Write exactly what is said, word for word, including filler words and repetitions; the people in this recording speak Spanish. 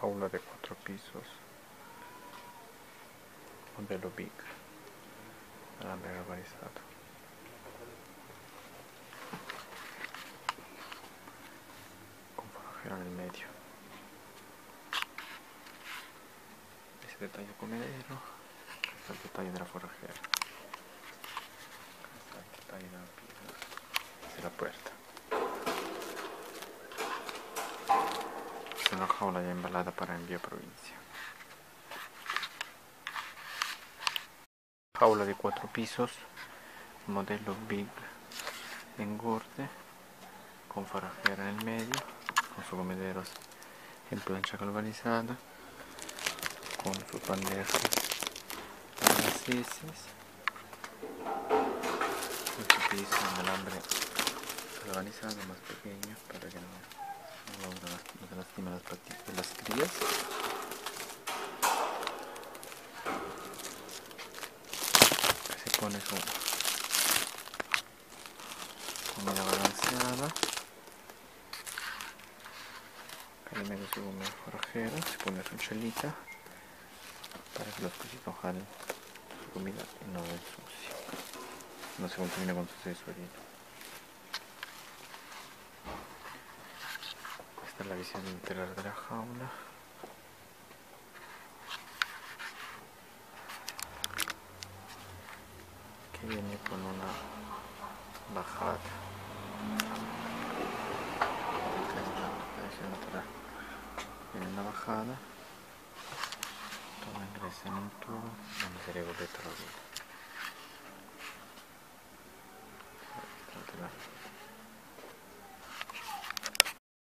jaula de cuatro pisos, modelo Big, alambre galvanizado. Con forrajero en el medio. Ese detalle comedero. Acá está el detalle de la forrajera. Acá está el detalle de la pieza de la puerta. Es una jaula ya embalada para envío a provincia. Jaula de cuatro pisos, modelo Big, engorde, con forrajera en el medio, con sus comederos en plancha galvanizada, con su bandeja para las heces, con su piso en alambre galvanizado más pequeño para que no, no, no se lastimen las patitas de las crías. Se pone su comida balanceada. Acá en medio se pone forrajera, se pone su chelita para que los pesitos jalen su comida y no ensucie, no se contamine con su tesorito. Esta es la visión interior de la jaula. Que viene con una bajada. Viene una bajada. Todo ingresa en un tubo donde se regula el